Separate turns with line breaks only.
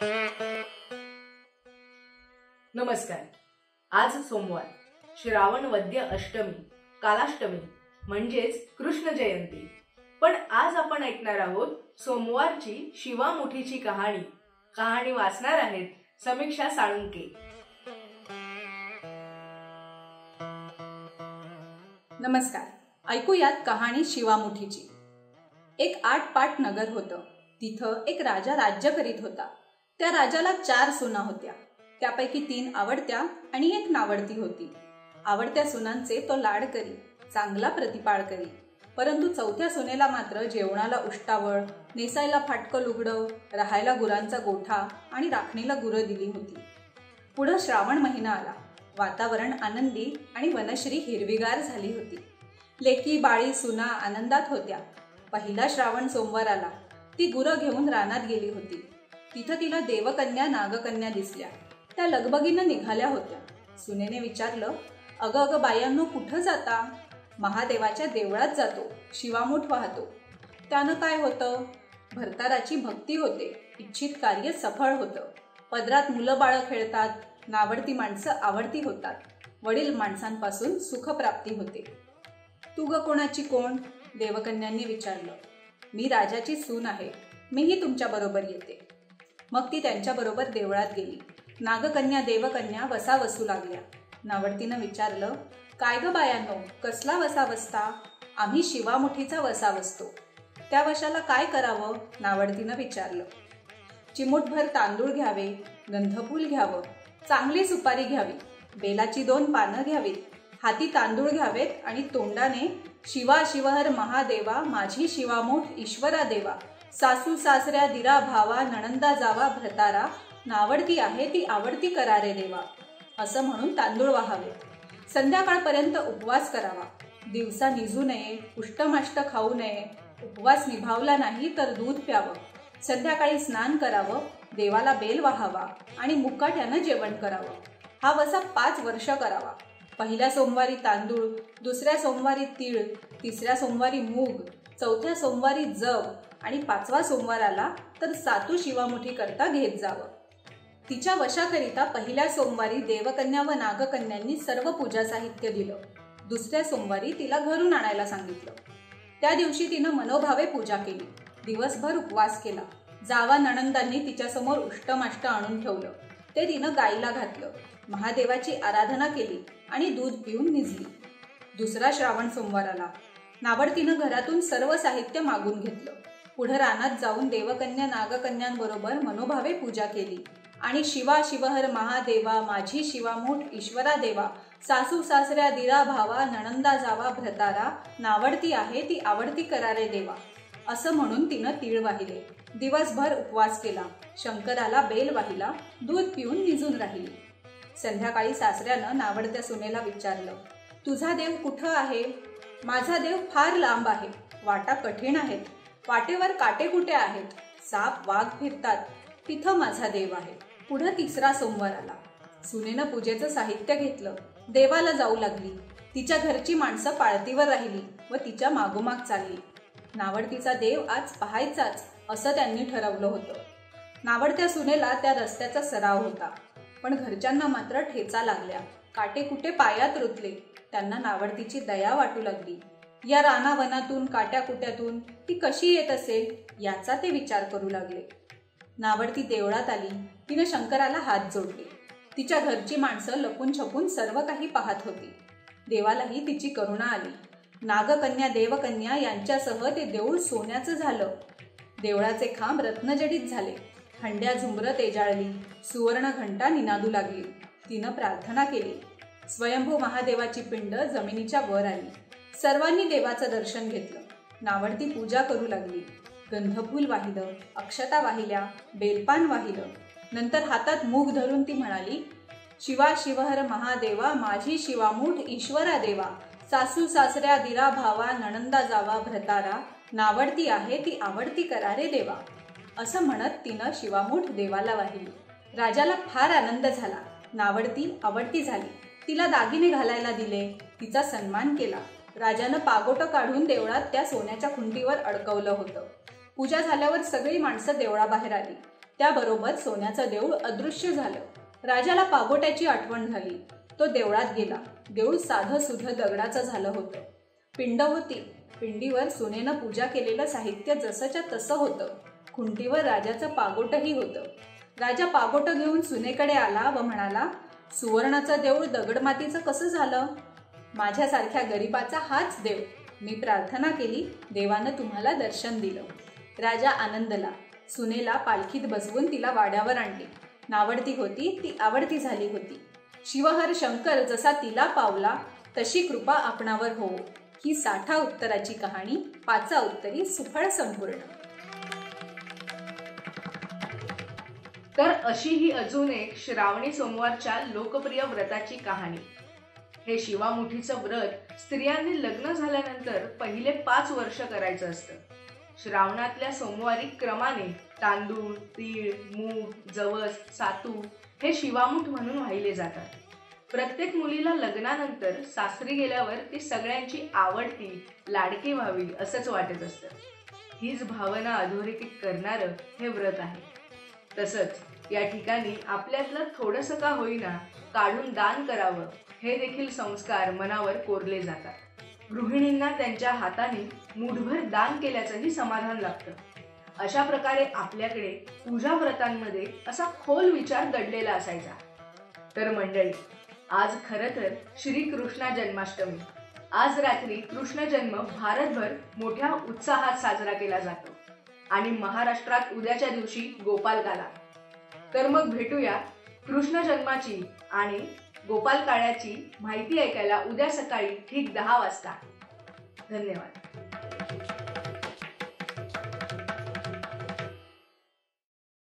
नमस्कार। आज सोमवार, श्रावण वद्य अष्टमी, कालाष्टमी म्हणजेच कृष्ण जयंती। पण आज आपण ऐकणार आहोत सोमवारची शिवामुठीची कहाणी वाचणार आहेत समीक्षा साळुंके।
नमस्कार। ऐकूयात कहाणी शिवामुठीची। एक आटपाट नगर होतं। तिथं एक राजा राज्य करीत होता। त्या राजाला 4 सुना होत्या। त्यापैकी 3 आवडत्या आणि 1 नावडती होती। आवडत्या सुनांचे तो लाड करी, चांगला प्रतिपाळ करी, परंतु 4थ्या सुनेला मात्र जेवणाला उष्टावळ, नेसायला फाटकं लुगडं, राहायला गुरांचा गोठा आणि राखणीला गुरं दिली होती। पुढं श्रावण महिना आला। वातावरण आनंदी आणि वनश्री हिरवीगार झाली होती। लेकी बाळी सुना आनंदात होत्या। पहिला श्रावण सोमवार आला। ती गुरं घेऊन रानात गेली होती। तिथं तिला देवकन्या नागकन्या दिसल्या। त्या लगबगीनं निघाल्या होत्या। सुनेने विचारलं, अगं अगं बायांनो, कुठं जाता? महादेवाच्या देवळात जातो, शिवामूठ वाहतो। त्यानं काय होतं? भरताराची भक्ती होते, इच्छित कार्य सफळ होतं, पदरात मुलं बाळं खेळतात, नावडती माणसं आवडती होतात, वडील माणसांपासून सुखप्राप्ती होते। तू ग कोणाची कोण? देवकन्यांनी विचारलं। मी राजाची सून आहे, मीही तुमच्या बरोबर येते। मग ती त्यांच्याबरोबर देवळात गेली। नागकन्या देवकन्या वसा वसू लागल्या। नावडतीनं विचारलं, काय ग बायांनो, कसला वसा वसता? आम्ही शिवामुठीचा वसा वसतो। त्या वशाला काय करावं? नावडतीनं विचारलं। चिमूटभर तांदूळ घ्यावे, गंधफूल घ्यावं, चांगली सुपारी घ्यावी, बेलाची 2 पानं घ्यावीत, हाती तांदूळ घ्यावेत आणि तोंडाने शिवा शिवहर महादेवा, माझी शिवामूठ ईश्वरा देवा, सासू सासऱ्या दिरा भावा, नणंदा जावा भ्रतारा, नावडती आहे ती आवडती करा रे देवा, असं म्हणून तांदूळ वाहावे। संध्याकाळपर्यंत उपवास करावा। दिवसा निजू नये, उष्टमाष्ट खाऊ नये। उपवास निभावला नाही तर दूध प्यावं। संध्याकाळी स्नान करावं, देवाला बेल वाहावा आणि मुकाट्यानं जेवण करावं। हा वसा 5 वर्ष करावा। पहिल्या सोमवारी तांदूळ, दुसऱ्या सोमवारी तीळ, तिसऱ्या सोमवारी मूग, 4थ्या सोमवारी जव आणि 5वा सोमवार आला तर सातू शिवामुठी करता घेत जावं। तिच्या वशाकरिता पहिल्या सोमवारी देवकन्या व नागकन्यांनी सर्व पूजा साहित्य दिलं। दुसऱ्या सोमवारी तिला घरून आणायला सांगितलं। त्या दिवशी तिनं मनोभावे पूजा केली, दिवसभर उपवास केला। जावा नणंदांनी तिच्यासमोर उष्टमाष्ट आणून ठेवलं, ते तिनं गाईला घातलं, महादेवाची आराधना केली आणि दूध पिऊन निजली। दुसरा श्रावण सोमवार आला। नावडतीनं घरातून सर्व साहित्य मागून घेतलं। पुढे रानात जाऊन देवकन्या नागकन्यांबरोबर मनोभावे पूजा केली आणि शिवा शिवहर महादेवा, माझी शिवामूठ ईश्वरा देवा, सासू सासऱ्या दिरा भावा, नणंदा जावा भ्रतारा, नावडती आहे ती आवडती करा रे देवा, असं म्हणून तिनं तीळ वाहिले। दिवसभर उपवास केला, शंकराला बेल वाहिला, दूध पिऊन निजून राहिली। संध्याकाळी सासऱ्यानं नावडत्या सुनेला विचारलं, तुझा देव कुठं आहे? माझा देव फार लांब आहे, वाटा कठीण आहेत, वाटेवर काटे कुठे आहेत, साप वाघ फिरतात, तिथं माझा देव आहे। पुढं 3रा सोमवार आला। सुनेनं पूजेचं साहित्य घेतलं, देवाला जाऊ लागली। तिच्या घरची माणसं पाळतीवर राहिली व तिच्या मागोमाग चालली। नावडतीचा देव आज पाहायचाच असं त्यांनी ठरवलं होतं। नावडत्या सुनेला त्या रस्त्याचा सराव होता, पण घरच्यांना मात्र ठेचा लागल्या, काटे कुठे पायात रुतले। त्यांना नावडतीची दया वाटू लागली। या रानावनातून काट्याकुट्यातून ती कशी येत असेल याचा ते विचार करू लागले। नावडती देवळात आली। तिने शंकराला हात जोडले। तिच्या घरची माणसं लपून छपून सर्व काही पाहत होती। देवालाही तिची करुणा आली। नागकन्या देवकन्या यांच्यासह ते देऊळ सोन्याचं झालं। देवळाचे खांब रत्नजडित झाले। हंड्या झुंबर तेजाळली, सुवर्ण घंटा निनादू लागली। तिनं प्रार्थना केली। स्वयंभू महादेवाची पिंड जमिनीच्या वर आली। सर्वांनी देवाचं दर्शन घेतलं। नावडती पूजा करू लागली। गंधफूल वाहिलं, अक्षता वाहिल्या, बेलपान वाहिलं। नंतर हातात मूग धरून ती म्हणाली, शिवा शिवहर महादेवा, माझी शिवामूठ ईश्वरा देवा, सासू सासऱ्या दिरा भावा, नणंदा जावा भ्रतारा, नावडती आहे ती आवडती करा रे देवा, असं म्हणत तिनं शिवामूठ देवाला वाहिली। राजाला फार आनंद झाला। नावडती आवडती झाली। तिला दागिने घालायला दिले, तिचा सन्मान केला। राजानं पागोटं काढून देवळात त्या सोन्याच्या खुंटीवर अडकवलं होतं। पूजा झाल्यावर सगळी माणसं देवळाबाहेर आली। त्याबरोबर सोन्याचं देऊळ अदृश्य झालं. राजाला पागोट्याची आठवण झाली. तो देवळात गेला. देऊळ साधं सुधं दगडाचं झालं होतं. पिंड होती. पिंडीवर सुनेनं पूजा केलेलं साहित्य जसंच्या तसं होतं. खुंटीवर राजाचं पागोटही होतं. राजा पागोटं घेऊन सुनेकडे आला व म्हणाला, सुवर्णाचं देऊळ दगडमातीचं कसं झालं? माझ्यासारख्या गरीबाचा हाच देव. मी प्रार्थना केली, देवानं तुम्हाला दर्शन दिलं. राजा आनंदला. सुनेला पालखीत बसवून तिला वाड्यावर आणली. नावडती होती ती आवडती झाली होती. शिवहर शंकर जसा तिला पावला तशी कृपा आपणावर हो. ही 60 उत्तराची कहाणी 5 उत्तरी सुफळ संपूर्ण.
तर अशी ही अजून एक श्रावणी सोमवारच्या लोकप्रिय व्रताची कहाणी. हे शिवामुठीचं व्रत स्त्रियांनी लग्न झाल्यानंतर पहिले 5 वर्ष करायचं असतं. श्रावणातल्या सोमवारी क्रमाने तांदूळ, तीळ, मूग, जवस, सातू हे शिवामुठ म्हणून वाहिले जातात. प्रत्येक मुलीला लग्नानंतर सासरी गेल्यावर ती सगळ्यांची आवडती, लाडकी व्हावी असंच वाटत असतं. हीच भावना अधोरेखित करणारं हे व्रत आहे. तसंच या ठिकाणी आपल्यातलं थोडंसं का होईना काढून दान करावं हे देखील संस्कार मनावर कोरले जातात. गृहिणींना त्यांच्या हाताने मूठभर दान केल्याचंही समाधान लागतं. अशा प्रकारे आपल्याकडे पूजा व्रतांमध्ये असा खोल विचार दडलेला असायचा. तर मंडळी, आज खरं तर श्रीकृष्ण जन्माष्टमी. आज रात्री कृष्ण जन्म भारतभर मोठ्या उत्साहात साजरा केला जातो आणि महाराष्ट्रात उद्याच्या दिवशी गोपालकाला. तर मग भेटूया कृष्ण जन्माची आणि गोपाल काळ्याची माहिती ऐकायला उद्या सकाळी ठीक 10 वाजता. धन्यवाद.